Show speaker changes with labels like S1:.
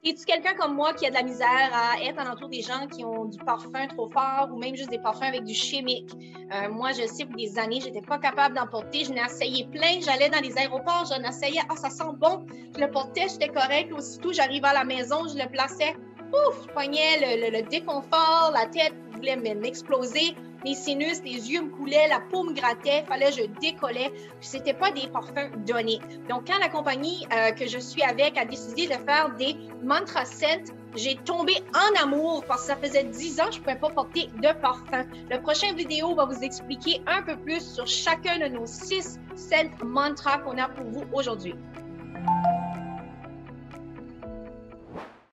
S1: Es-tu quelqu'un comme moi qui a de la misère à être alentour des gens qui ont du parfum trop fort ou même juste des parfums avec du chimique? Moi, je sais, pour des années, je n'étais pas capable d'en porter. Je n'ai essayé plein. J'allais dans les aéroports, j'en essayais. Ah, ça sent bon. Je le portais, j'étais correct. Aussitôt, j'arrivais à la maison, je le plaçais. Ouf, je pognais le déconfort, la tête voulait m'exploser. Les sinus, les yeux me coulaient, la peau me grattait, fallait que je décollais. Puis c'était pas des parfums donnés. Donc, quand la compagnie que je suis avec a décidé de faire des mantra scents, j'ai tombé en amour parce que ça faisait 10 ans que je ne pouvais pas porter de parfum. Le prochain vidéo va vous expliquer un peu plus sur chacun de nos 6 scents mantra qu'on a pour vous aujourd'hui.